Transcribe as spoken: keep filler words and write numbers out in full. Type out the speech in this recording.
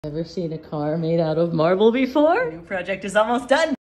Ever seen a car made out of marble before? New project is almost done.